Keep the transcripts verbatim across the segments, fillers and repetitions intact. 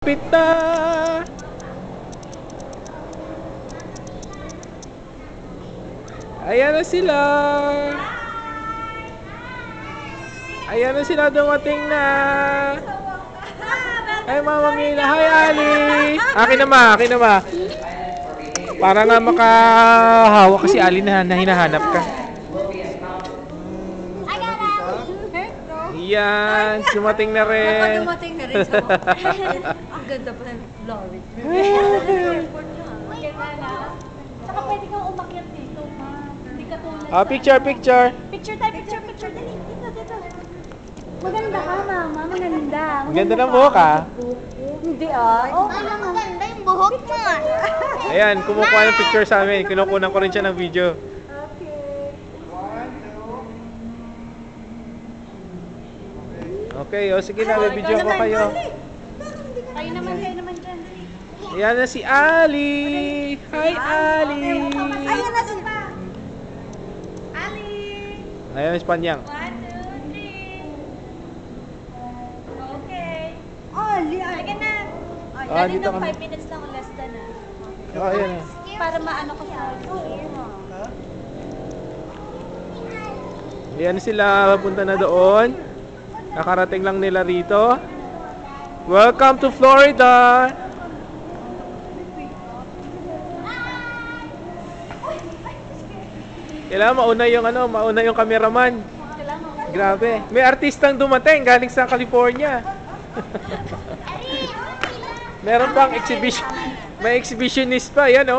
Malapit na. Ayan na sila. Ayan na sila, dumating na. Ay, Mama Mila. Hi, Ali. Akin na ma, akin na ma. Para nga makahawak kasi Ali na, na hinahanap ka. Yan, dumating na rin. Dumating na rin sa ang ganda pa ng flower. Saka pwede kang umakyat dito, ma. Hindi ka tulad. Ah, picture, picture. Picture tayo, picture, picture. Dali, dito, dito. Maganda ka, mama. Maganda. Maganda ng buhok, ah. Hindi, ah. Oh, alam mo, maganda yung buhok mo. Ayan, kumukuha ng picture sa amin. Kinukunan ko rin siya ng video. Okay, o sige na, video ko kayo. Kayo naman, kayo naman dyan. Ayan na si Ali. Hi, Ali. Ayan na si Ali. Ayan, Espanyang. One, two, three. Okay. Ali, Ali na. Ah, Dali dito ng kami. five minutes lang, less than na. Oh, ayan na. Para maano ko sa Ayan sila, punta na doon. Nakarating lang nila rito. Welcome to Florida. Kailangan mauna yung ano, mauna yung cameraman. Grabe. May artistang dumating galing sa California. Meron pang exhibition. May exhibitionist pa, yan oh.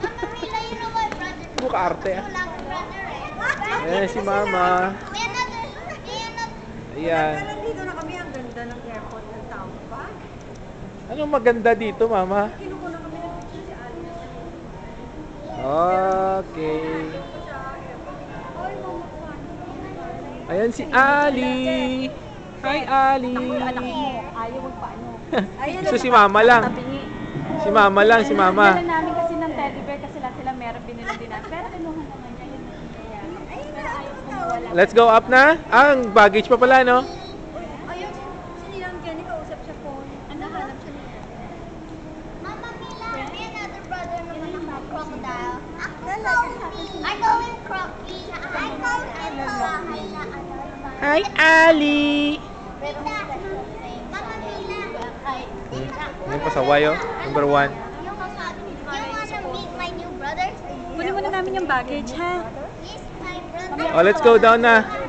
Buka arte ah. Ayan si Mama. Ayan. Nandito na kami, ang ganda ng airport ng Tampa. Anong maganda dito, Mama? Kinuko na kami ng picture si Ali. Okay. Ayan si Ali. Hi, Ali. Anak mo, ayaw magpaano. So si Mama lang. Si Mama lang, si Mama. Binila namin kasi ng teddy bear kasi lahat sila meron binila din namin. Pero kinuha naman niya yun. Pero ayaw mo wala. Let's go up na. Ah, ang baggage pa pala, no? Ayun, sinilang Kenny, kausap siya po. Ano, hanap siya niya. Mama Mila, may another brother naman na crocodile. I call him Crocky. I call him Malahay na ano. Hi, Ali. Mama Mila. Ayan pa sa wayo. Number one. You wanna meet my new brothers? Kunin muna namin yung baggage, ha? Yes, my brother. Oh, let's go down na.